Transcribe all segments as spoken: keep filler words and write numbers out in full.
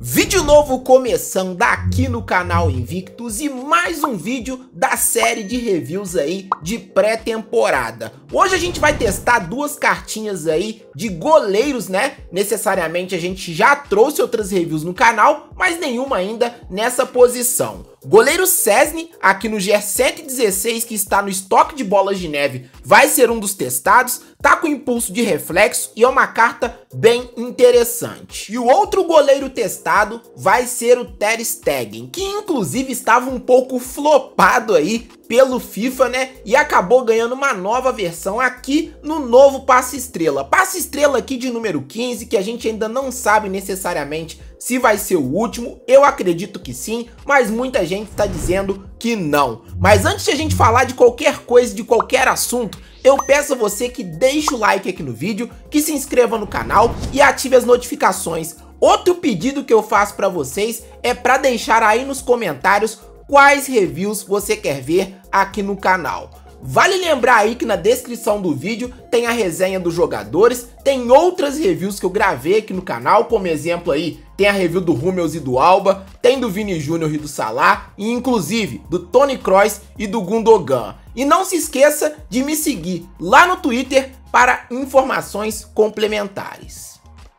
Vídeo novo começando aqui no canal Invictus e mais um vídeo da série de reviews aí de pré-temporada. Hoje a gente vai testar duas cartinhas aí de goleiros, né? Necessariamente a gente já trouxe outras reviews no canal, mas nenhuma ainda nessa posição. Goleiro Szczęsny, aqui no G R cento e dezesseis, que está no estoque de bolas de neve, vai ser um dos testados, tá com impulso de reflexo e é uma carta bem interessante. E o outro goleiro testado vai ser o Ter Stegen, que inclusive estava um pouco flopado aí pelo FIFA, né? E acabou ganhando uma nova versão aqui no novo Passe Estrela. Passe Estrela aqui de número quinze, que a gente ainda não sabe necessariamente se vai ser o último. Eu acredito que sim, mas muita gente está dizendo que não. Mas antes de a gente falar de qualquer coisa, de qualquer assunto, eu peço a você que deixe o like aqui no vídeo, que se inscreva no canal e ative as notificações. Outro pedido que eu faço para vocês é para deixar aí nos comentários quais reviews você quer ver aqui no canal. Vale lembrar aí que na descrição do vídeo tem a resenha dos jogadores, tem outras reviews que eu gravei aqui no canal, como exemplo aí, tem a review do Hummels e do Alba, tem do Vini Júnior e do Salah, e inclusive do Toni Kroos e do Gundogan. E não se esqueça de me seguir lá no Twitter para informações complementares.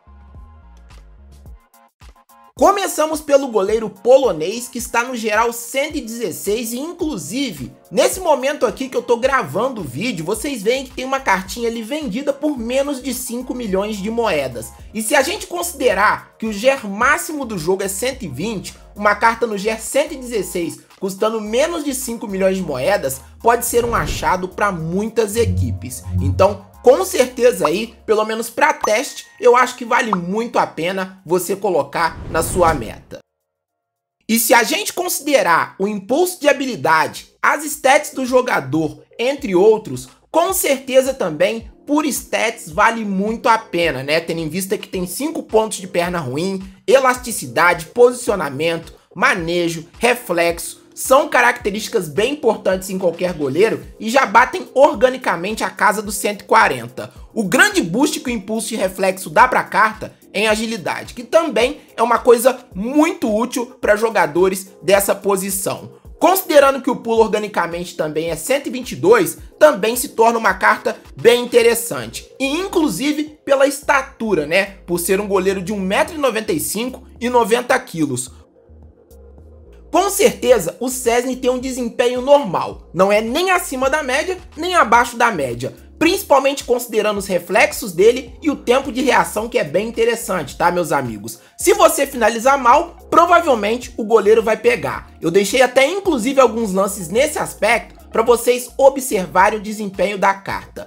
Começamos pelo goleiro polonês, que está no geral cento e dezesseis, e inclusive, nesse momento aqui que eu tô gravando o vídeo, vocês veem que tem uma cartinha ali vendida por menos de cinco milhões de moedas. E se a gente considerar que o G R máximo do jogo é cento e vinte, uma carta no G R cento e dezesseis custando menos de cinco milhões de moedas, pode ser um achado para muitas equipes. Então, com certeza aí, pelo menos para teste, eu acho que vale muito a pena você colocar na sua meta. E se a gente considerar o impulso de habilidade, as stats do jogador, entre outros, com certeza também, por stats, vale muito a pena, né? Tendo em vista que tem cinco pontos de perna ruim, elasticidade, posicionamento, manejo, reflexo, são características bem importantes em qualquer goleiro e já batem organicamente a casa dos cento e quarenta. O grande boost que o impulso e reflexo dá para a carta é em agilidade, que também é uma coisa muito útil para jogadores dessa posição. Considerando que o pulo organicamente também é cento e vinte e dois, também se torna uma carta bem interessante. E inclusive pela estatura, né? Por ser um goleiro de um metro e noventa e cinco e noventa quilos. Com certeza, o Szczęsny tem um desempenho normal, não é nem acima da média, nem abaixo da média, principalmente considerando os reflexos dele e o tempo de reação, que é bem interessante, tá, meus amigos? Se você finalizar mal, provavelmente o goleiro vai pegar. Eu deixei até inclusive alguns lances nesse aspecto para vocês observarem o desempenho da carta.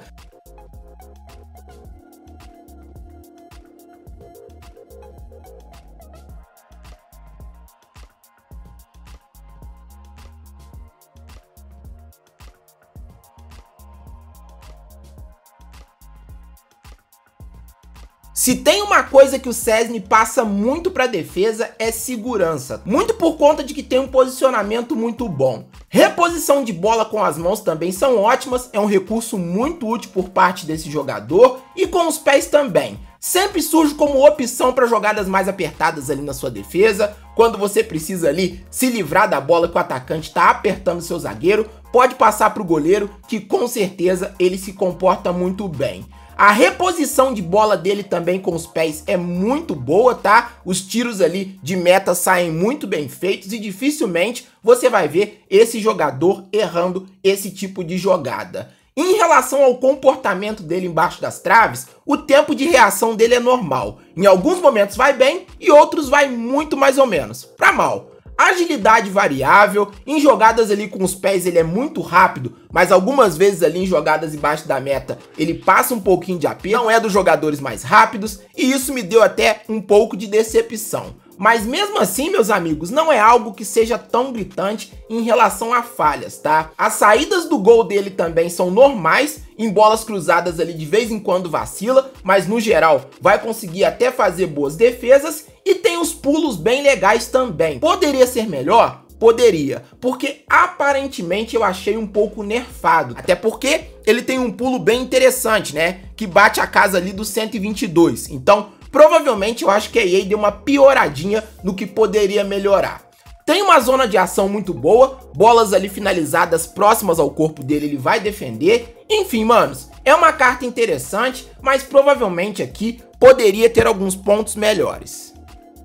Se tem uma coisa que o Szczęsny passa muito para a defesa é segurança, muito por conta de que tem um posicionamento muito bom. Reposição de bola com as mãos também são ótimas, é um recurso muito útil por parte desse jogador, e com os pés também. Sempre surge como opção para jogadas mais apertadas ali na sua defesa, quando você precisa ali se livrar da bola que o atacante está apertando seu zagueiro, pode passar para o goleiro, que com certeza ele se comporta muito bem. A reposição de bola dele também com os pés é muito boa, tá? Os tiros ali de meta saem muito bem feitos e dificilmente você vai ver esse jogador errando esse tipo de jogada. Em relação ao comportamento dele embaixo das traves, o tempo de reação dele é normal. Em alguns momentos vai bem e outros vai muito mais ou menos para mal. Agilidade variável, em jogadas ali com os pés ele é muito rápido, mas algumas vezes ali em jogadas embaixo da meta ele passa um pouquinho de aperto, não é dos jogadores mais rápidos, e isso me deu até um pouco de decepção. Mas mesmo assim, meus amigos, não é algo que seja tão gritante em relação a falhas, tá? As saídas do gol dele também são normais, em bolas cruzadas ali de vez em quando vacila, mas no geral vai conseguir até fazer boas defesas, e tem os pulos bem legais também. Poderia ser melhor? Poderia, porque aparentemente eu achei um pouco nerfado, até porque ele tem um pulo bem interessante, né? Que bate a casa ali do cento e vinte e dois, então provavelmente eu acho que a E A deu uma pioradinha no que poderia melhorar. Tem uma zona de ação muito boa, bolas ali finalizadas próximas ao corpo dele ele vai defender. Enfim, manos, é uma carta interessante, mas provavelmente aqui poderia ter alguns pontos melhores.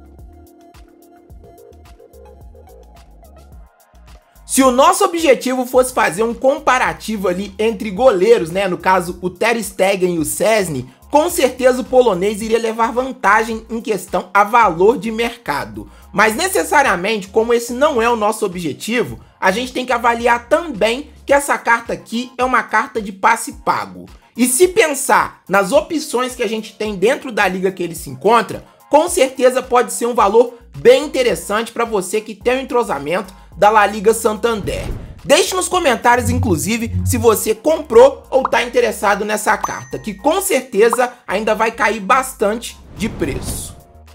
Se o nosso objetivo fosse fazer um comparativo ali entre goleiros, né, no caso o Ter Stegen e o Szczęsny, com certeza o polonês iria levar vantagem em questão a valor de mercado. Mas necessariamente, como esse não é o nosso objetivo, a gente tem que avaliar também que essa carta aqui é uma carta de passe pago. E se pensar nas opções que a gente tem dentro da liga que ele se encontra, com certeza pode ser um valor bem interessante para você que tem o entrosamento da La Liga Santander. Deixe nos comentários, inclusive, se você comprou ou está interessado nessa carta, que com certeza ainda vai cair bastante de preço.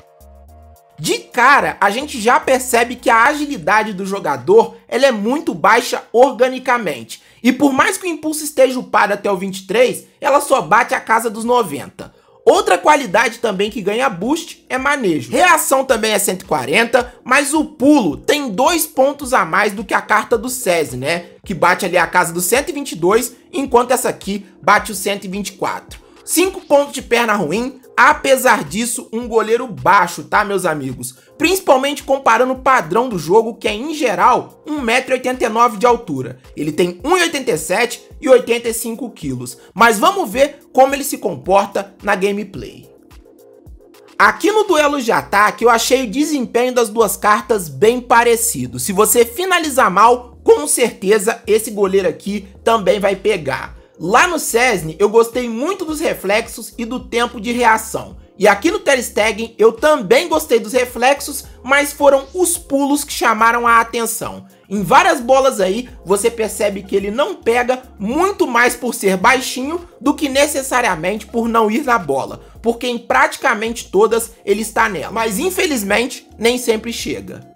De cara, a gente já percebe que a agilidade do jogador ela é muito baixa organicamente. E por mais que o impulso esteja upado até o vinte e três, ela só bate a casa dos noventa. Outra qualidade também que ganha boost é manejo. Reação também é cento e quarenta, mas o pulo tem dois pontos a mais do que a carta do Szczęsny, né? Que bate ali a casa dos cento e vinte e dois, enquanto essa aqui bate o cento e vinte e quatro. cinco pontos de perna ruim, apesar disso, um goleiro baixo, tá, meus amigos? Principalmente comparando o padrão do jogo, que é, em geral, um metro e oitenta e nove de altura. Ele tem um metro e oitenta e sete e oitenta e cinco quilos. Mas vamos ver como ele se comporta na gameplay. Aqui no duelo de ataque, eu achei o desempenho das duas cartas bem parecido. Se você finalizar mal, com certeza esse goleiro aqui também vai pegar. Lá no Szczęsny, eu gostei muito dos reflexos e do tempo de reação. E aqui no Ter Stegen, eu também gostei dos reflexos, mas foram os pulos que chamaram a atenção. Em várias bolas aí, você percebe que ele não pega muito mais por ser baixinho do que necessariamente por não ir na bola, porque em praticamente todas ele está nela. Mas infelizmente, nem sempre chega.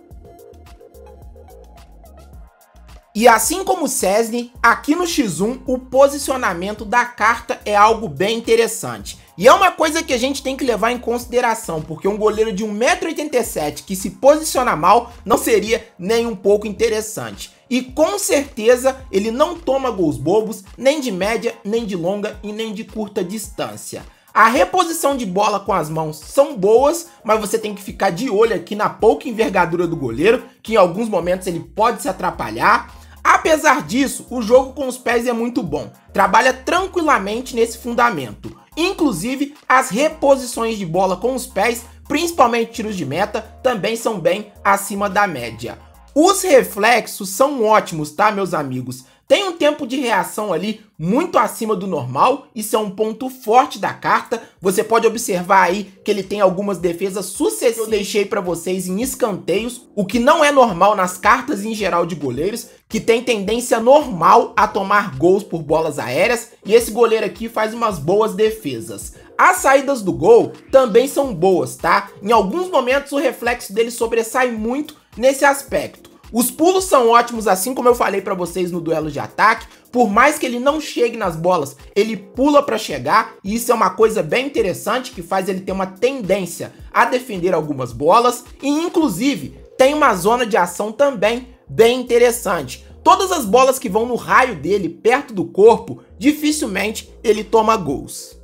E assim como o Szczęsny, aqui no X um o posicionamento da carta é algo bem interessante. E é uma coisa que a gente tem que levar em consideração, porque um goleiro de um metro e oitenta e sete que se posiciona mal não seria nem um pouco interessante. E com certeza ele não toma gols bobos, nem de média, nem de longa e nem de curta distância. A reposição de bola com as mãos são boas, mas você tem que ficar de olho aqui na pouca envergadura do goleiro, que em alguns momentos ele pode se atrapalhar. Apesar disso, o jogo com os pés é muito bom, trabalha tranquilamente nesse fundamento. Inclusive, as reposições de bola com os pés, principalmente tiros de meta, também são bem acima da média. Os reflexos são ótimos, tá, meus amigos? Tem um tempo de reação ali muito acima do normal, isso é um ponto forte da carta. Você pode observar aí que ele tem algumas defesas sucessivas que eu deixei para vocês em escanteios, o que não é normal nas cartas em geral de goleiros, que tem tendência normal a tomar gols por bolas aéreas, e esse goleiro aqui faz umas boas defesas. As saídas do gol também são boas, tá? Em alguns momentos o reflexo dele sobressai muito nesse aspecto. Os pulos são ótimos, assim como eu falei para vocês no duelo de ataque. Por mais que ele não chegue nas bolas, ele pula para chegar, e isso é uma coisa bem interessante que faz ele ter uma tendência a defender algumas bolas, e inclusive tem uma zona de ação também bem interessante. Todas as bolas que vão no raio dele, perto do corpo, dificilmente ele toma gols.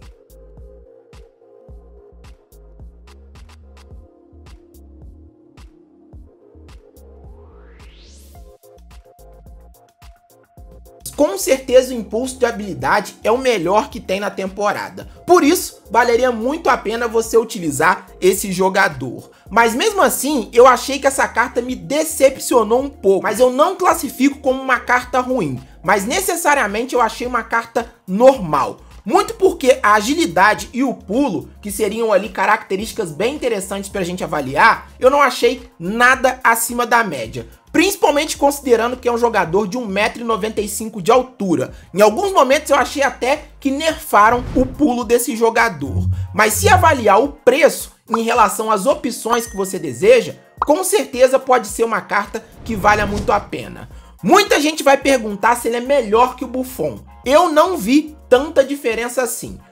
Com certeza o impulso de habilidade é o melhor que tem na temporada. Por isso, valeria muito a pena você utilizar esse jogador. Mas mesmo assim, eu achei que essa carta me decepcionou um pouco. Mas eu não classifico como uma carta ruim. Mas necessariamente eu achei uma carta normal. Muito porque a agilidade e o pulo, que seriam ali características bem interessantes para a gente avaliar, eu não achei nada acima da média. Principalmente considerando que é um jogador de um metro e noventa e cinco de altura. Em alguns momentos eu achei até que nerfaram o pulo desse jogador. Mas se avaliar o preço em relação às opções que você deseja, com certeza pode ser uma carta que valha muito a pena. Muita gente vai perguntar se ele é melhor que o Buffon. Eu não vi tanta diferença assim.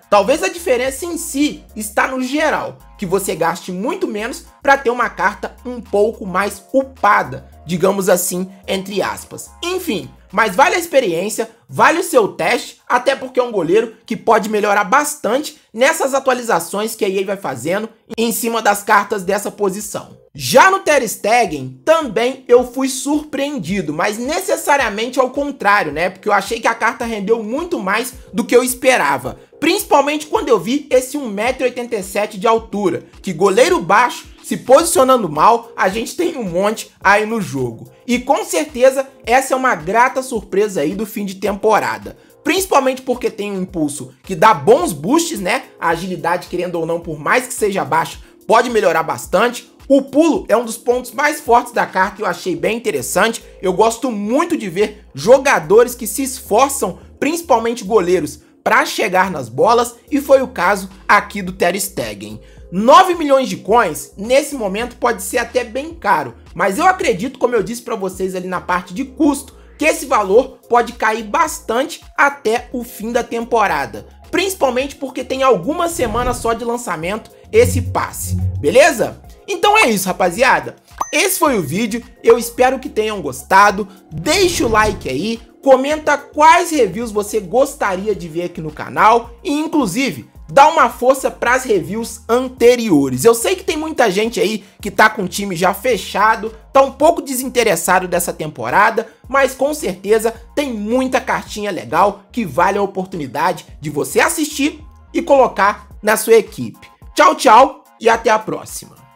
Talvez a diferença em si está no geral, que você gaste muito menos para ter uma carta um pouco mais upada, digamos assim, entre aspas. Enfim, mas vale a experiência, vale o seu teste, até porque é um goleiro que pode melhorar bastante nessas atualizações que a E A vai fazendo em cima das cartas dessa posição. Já no Ter Stegen, também eu fui surpreendido, mas necessariamente ao contrário, né? Porque eu achei que a carta rendeu muito mais do que eu esperava. Principalmente quando eu vi esse um metro e oitenta e sete de altura, que goleiro baixo, se posicionando mal, a gente tem um monte aí no jogo. E com certeza essa é uma grata surpresa aí do fim de temporada. Principalmente porque tem um impulso que dá bons boosts, né? A agilidade, querendo ou não, por mais que seja baixo, pode melhorar bastante. O pulo é um dos pontos mais fortes da carta e eu achei bem interessante. Eu gosto muito de ver jogadores que se esforçam, principalmente goleiros, para chegar nas bolas, e foi o caso aqui do Ter Stegen. nove milhões de coins, nesse momento, pode ser até bem caro, mas eu acredito, como eu disse para vocês ali na parte de custo, que esse valor pode cair bastante até o fim da temporada, principalmente porque tem algumas semanas só de lançamento esse passe, beleza? Então é isso, rapaziada. Esse foi o vídeo, eu espero que tenham gostado. Deixa o like aí, comenta quais reviews você gostaria de ver aqui no canal e, inclusive, dá uma força para as reviews anteriores. Eu sei que tem muita gente aí que tá com o time já fechado, tá um pouco desinteressado dessa temporada, mas com certeza tem muita cartinha legal que vale a oportunidade de você assistir e colocar na sua equipe. Tchau, tchau e até a próxima.